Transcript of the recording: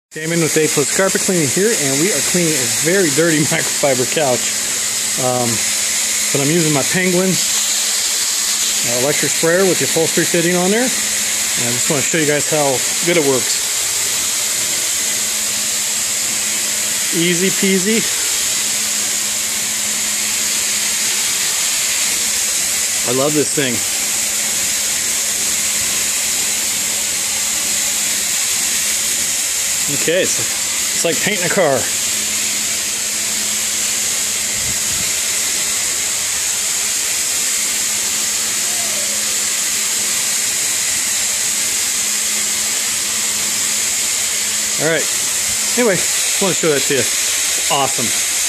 Damon with A+ Carpet Cleaning here, and we are cleaning a very dirty microfiber couch. But I'm using my Penguin electric sprayer with the upholstery fitting on there, and I just want to show you guys how good it works. Easy peasy. I love this thing. Okay, it's like painting a car. Alright, anyway, just want to show that to you. It's awesome.